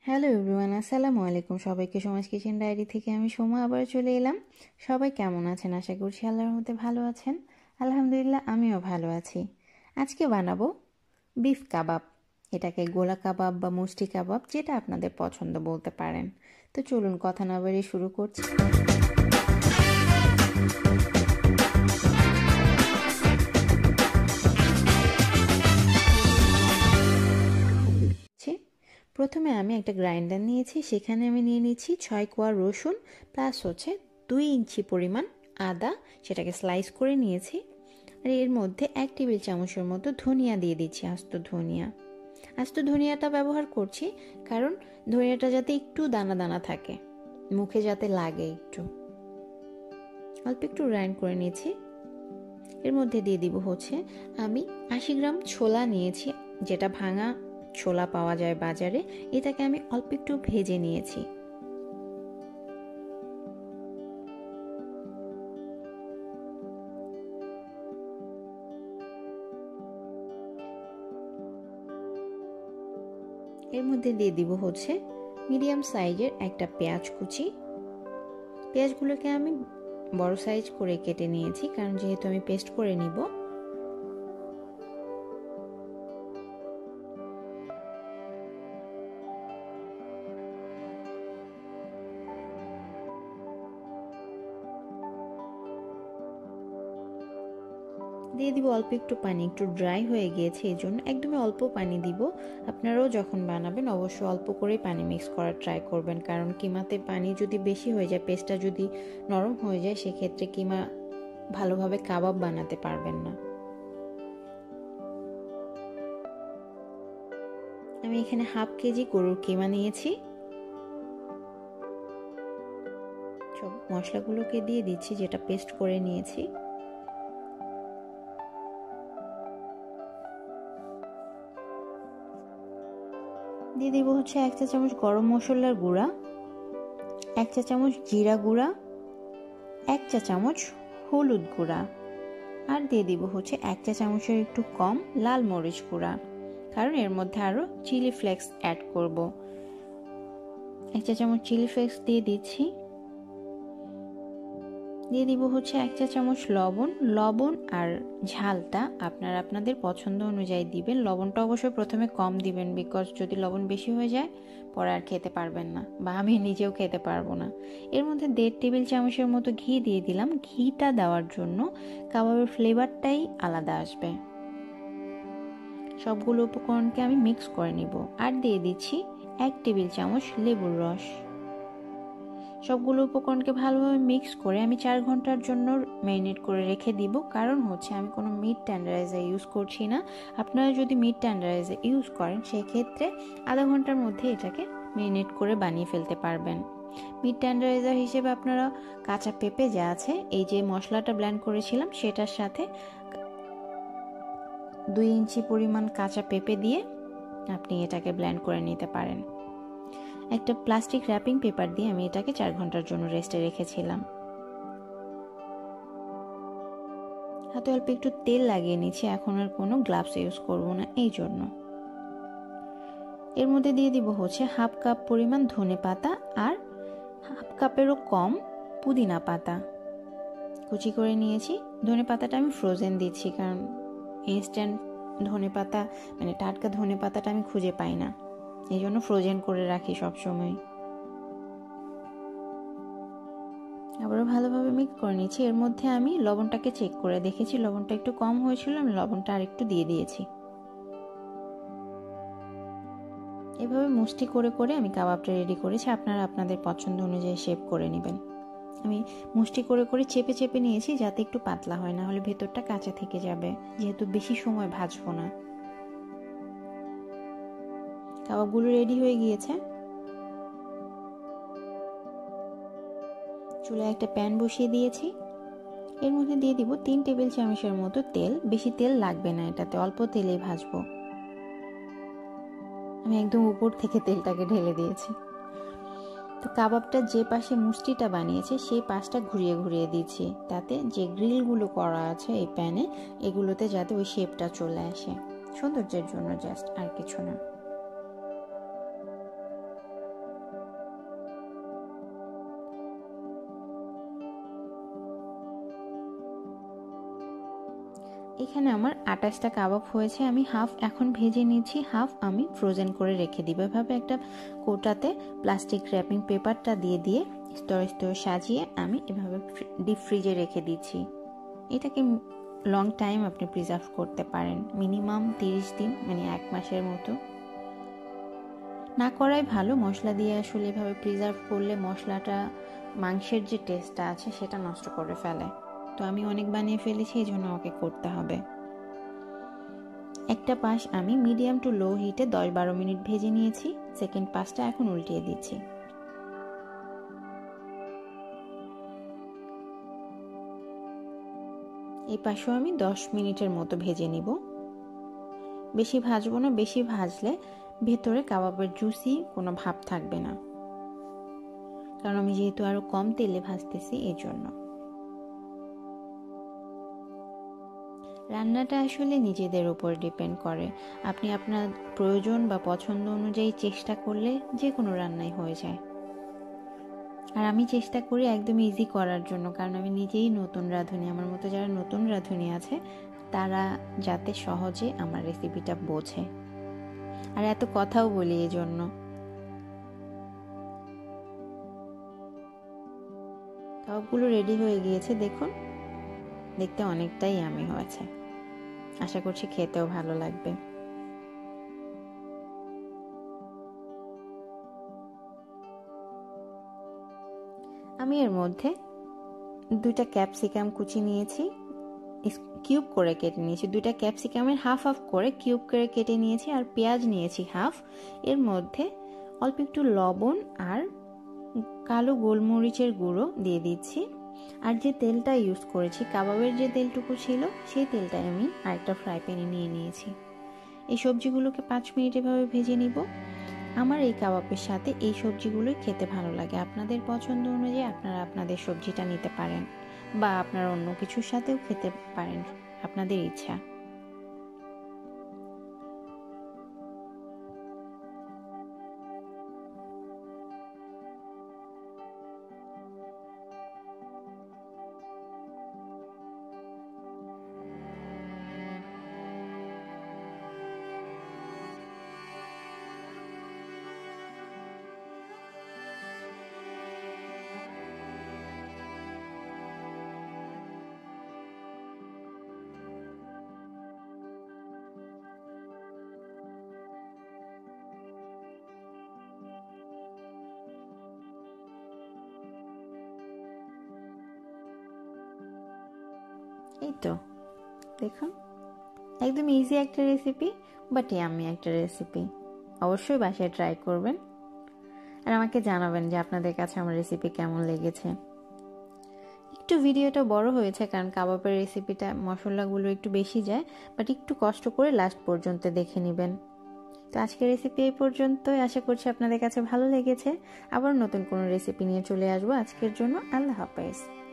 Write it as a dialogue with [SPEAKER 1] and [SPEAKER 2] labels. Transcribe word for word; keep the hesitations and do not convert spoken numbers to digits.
[SPEAKER 1] Hello everyone, আসসালামু আলাইকুম। সবাইকে সমাজ কিচেন ডায়েরি থেকে আমি সোমা আবার চলে এলাম। সবাই কেমন আছেন? আশা করছি আল্লাহর রহমতে ভালো আছেন। আলহামদুলিল্লাহ, আমিও ভালো আছি। আজকে বানাবো বিফ কাবাব। এটাকে গোলা কাবাব বা মুষ্টি কাবাব, যেটা আপনাদের পছন্দ বলতে পারেন। তো চলুন কথা না বাড়িয়ে শুরু করছি। প্রথমে আমি একটা গ্রাইন্ডার নিয়েছি, সেখানে আমি নিয়ে নিচ্ছি ছয় কোয়া রসুন প্লাস হচ্ছে দুই ইঞ্চি পরিমাণ আদা, সেটাকে স্লাইস করে নিয়েছি। আর এর মধ্যে এক টেবিল চামচের মতো ধনিয়া দিয়ে দিচ্ছি, আস্ত ধনিয়া। আস্ত ধনিয়াটা ব্যবহার করছি কারণ ধনিয়াটা যাতে একটু দানা দানা থাকে, মুখে যাতে লাগে একটু। অল্প একটু গ্রাইন্ড করে নিয়েছি। এর মধ্যে দিয়ে দিব হচ্ছে আমি আশি গ্রাম ছোলা নিয়েছি, যেটা ভাঙা ছোলা পাওয়া যায় বাজারে। এটাকে আমি অল্প একটু ভেজে নিয়েছি। এর মধ্যে দিয়ে দিব হচ্ছে মিডিয়াম সাইজের একটা পেঁয়াজ কুচি। পেঁয়াজগুলোকে আমি বড় সাইজ করে কেটে নিয়েছি, কারণ যেহেতু আমি পেস্ট করে নিব। দিয়ে দিব অল্প একটু পানি, একটু ড্রাই হয়ে গিয়েছে এই জন্য একদমই অল্প পানি দিব। আপনারাও যখন বানাবেন অবশ্যই অল্প করেই পানি মিক্স করার ট্রাই করবেন, কারণ কিমাতে পানি যদি বেশি হয়ে যায়, পেস্টটা যদি নরম হয়ে যায়, সেক্ষেত্রে কিমা ভালোভাবে কাবাব বানাতে পারবেন না। আমি এখানে হাফ কেজি গরুর কিমা নিয়েছি। সব মশলাগুলোকে দিয়ে দিচ্ছি, যেটা পেস্ট করে নিয়েছি। দিয়ে দিব হচ্ছে এক চা চামচ গরম মশলার গুঁড়া, এক চা চামচ জিরা গুঁড়া, এক চা চামচ হলুদ গুঁড়া, আর দিয়ে দিব হচ্ছে এক চা চামচের একটু কম লাল মরিচ গুঁড়া, কারণ এর মধ্যে আরো চিলি ফ্লেক্স অ্যাড করব। এক চা চামচ চিলি ফ্লেক্স দিয়ে দিচ্ছি। দিয়ে দিব হচ্ছে এক চা চামচ লবণ। লবণ আর ঝালটা আপনারা আপনাদের পছন্দ অনুযায়ী দিবেন। লবণটা অবশ্যই প্রথমে কম দিবেন, বিকজ যদি লবণ বেশি হয়ে যায় পরে আর খেতে পারবেন না, বা আমি নিজেও খেতে পারবো না। এর মধ্যে দেড় টেবিল চামচের মতো ঘি দিয়ে দিলাম। ঘিটা দেওয়ার জন্য কাবাবের ফ্লেভারটাই আলাদা আসবে। সবগুলো উপকরণকে আমি মিক্স করে নিব। আর দিয়ে দিচ্ছি এক টেবিল চামচ লেবুর রস। সবগুলো উপকরণকে ভালোভাবে মিক্স করে আমি চার ঘন্টার জন্য ম্যারিনেট করে রেখে দিব, কারণ হচ্ছে আমি কোনো মিট টেন্ডারাইজার ইউজ করছি না। আপনারা যদি মিট টেন্ডারাইজার ইউজ করেন, সেক্ষেত্রে আধা ঘন্টার মধ্যে এটাকে ম্যারিনেট করে বানিয়ে ফেলতে পারবেন। মিট টেন্ডারাইজার হিসেবে আপনারা কাঁচা পেঁপে যা আছে, এই যে মশলাটা ব্লেন্ড করেছিলাম সেটার সাথে দুই ইঞ্চি পরিমাণ কাঁচা পেঁপে দিয়ে আপনি এটাকে ব্লেন্ড করে নিতে পারেন। একটা প্লাস্টিক র্যাপিং পেপার দিয়ে আমি এটাকে চার ঘন্টার জন্য রেস্টে রেখেছিলাম। হাতে অল্প একটু তেল লাগিয়ে নিচ্ছি, এখন আর কোনো গ্লাভস ইউজ করব না এই জন্য। এর মধ্যে দিয়ে দিব হচ্ছে হাফ কাপ পরিমাণ ধনে পাতা আর হাফ কাপেরও কম পুদিনা পাতা কুচি করে নিয়েছি। ধনে পাতাটা আমি ফ্রোজেন দিচ্ছি, কারণ ইনস্ট্যান্ট ধনে পাতা মানে টাটকা ধনে পাতাটা আমি খুঁজে পাই না, এই জন্য ফ্রোজেন করে রাখি সবসময়। আবারও ভালোভাবে মিক্স করে নিচ্ছি। এর মধ্যে আমি লবণটাকে চেক করে দেখেছি, লবণটা একটু কম হয়েছিল, আমি লবণটা আর একটু দিয়ে দিয়েছি। এভাবে মুষ্টি করে করে আমি কাবাবটা রেডি করেছি। আপনারা আপনাদের পছন্দ অনুযায়ী শেপ করে নেবেন। আমি মুষ্টি করে করে চেপে চেপে নিয়েছি, যাতে একটু পাতলা হয়, না হলে ভেতরটা কাঁচা থেকে যাবে, যেহেতু বেশি সময় ভাজবো না। কাবাবগুলো রেডি হয়ে গিয়েছে। চুলায় একটা প্যান বসিয়ে দিয়েছি। এর মধ্যে দিয়ে দিব তিন টেবিল চামচের মতো তেল। বেশি তেল লাগবে না এটাতে, অল্প তেলেই ভাজবো। আমি একদম উপর থেকে তেলটাকে ঢেলে দিয়েছি। তো কাবাবটা যে পাশে মুষ্টিটা বানিয়েছে সেই পাশটা ঘুরিয়ে ঘুরিয়ে দিচ্ছি, তাতে যে গ্রিলগুলো করা আছে এই প্যানে, এগুলোতে যাতে ওই শেপটা চলে আসে, সৌন্দর্যের জন্য জাস্ট, আর কিছু না। এখানে আমার আটাশটা কাবাব হয়েছে, আমি হাফ এখন ভেজে নিচ্ছি, হাফ আমি ফ্রোজেন করে রেখে দিব। এভাবে একটা কৌটাতে প্লাস্টিক র্যাপিং পেপারটা দিয়ে দিয়ে স্তর স্তর সাজিয়ে আমি এভাবে ডিপ ফ্রিজে রেখে দিচ্ছি। এটাকে লং টাইম আপনি প্রিজার্ভ করতে পারেন, মিনিমাম তিরিশ দিন, মানে এক মাসের মতো। না করাই ভালো, মশলা দিয়ে আসলে এভাবে প্রিজার্ভ করলে মশলাটা মাংসের যে টেস্টটা আছে সেটা নষ্ট করে ফেলে। তো আমি অনেক বানিয়ে ফেলেছি, এই জন্য আমাকে করতে হবে। একটা পাশ আমি মিডিয়াম টু লো হিটে দশ বারো মিনিট ভেজে নিয়েছি, সেকেন্ড পাশটা এখন উল্টিয়ে দিচ্ছি। এই পাশেও আমি দশ মিনিটের মতো ভেজে নিব। বেশি ভাজবো না, বেশি ভাজলে ভেতরে কাবাবের জুসি কোনো ভাব থাকবে না, কারণ আমি যেহেতু আরো কম তেলে ভাজতেছি এই জন্য। রান্নাটা আসলে নিজেদের উপর ডিপেন্ড করে, আপনি আপনার প্রয়োজন বা পছন্দ অনুযায়ী চেষ্টা করলে যে কোনো রান্নাই হয়ে যায়। আর আমি চেষ্টা করি একদম ইজি করার জন্য, কারণ আমি নিজেই নতুন রাঁধুনি, আমার মতো যারা নতুন রাঁধুনি আছে তারা যাতে সহজে আমার রেসিপিটা বোঝে। আর এত কথাও বলি এই জন্য। কাবাবগুলো রেডি হয়ে গিয়েছে, দেখুন দেখতে অনেকটাই ইয়ামি হয়েছে। আশা করছি খেতেও ভালো লাগবে। আমি এর মধ্যে দুইটা ক্যাপসিকাম কুচি নিয়েছি, কিউব করে কেটে নিয়েছি। দুইটা ক্যাপসিকামের হাফ হাফ করে কিউব করে কেটে নিয়েছি, আর পেঁয়াজ নিয়েছি হাফ। এর মধ্যে অল্প একটু লবণ আর কালো গোলমরিচের গুঁড়ো দিয়ে দিচ্ছি। আর যে তেলটা ইউজ করেছি, কাবাবের যে তেলটুকু ছিল সেই তেলটাই আমি আরেকটা ফ্রাই প্যানে নিয়ে নিয়েছি। এই সবজিগুলোকে পাঁচ মিনিট এভাবে ভেজে নিব। আমার এই কাবাবের সাথে এই সবজিগুলোই খেতে ভালো লাগে। আপনাদের পছন্দ অনুযায়ী আপনারা আপনাদের সবজিটা নিতে পারেন, বা আপনারা অন্য কিছুর সাথেও খেতে পারেন, আপনাদের ইচ্ছা। এই তো দেখুন, একদম ইজি একটা রেসিপি, বাট ইয়াম্মি একটা রেসিপি। অবশ্যই বাসায় ট্রাই করবেন, আর আমাকে জানাবেন যে আপনাদের কাছে আমার রেসিপি কেমন লেগেছে। একটু ভিডিওটা বড় হয়েছে কারণ কাবাবের রেসিপিটা মশলাগুলো একটু বেশি যায়, বাট একটু কষ্ট করে লাস্ট পর্যন্ত দেখে নেবেন। তো আজকের রেসিপি এই পর্যন্তই, আশা করছি আপনাদের কাছে ভালো লেগেছে। আবার নতুন কোনো রেসিপি নিয়ে চলে আসবো। আজকের জন্য আল্লাহ হাফেজ।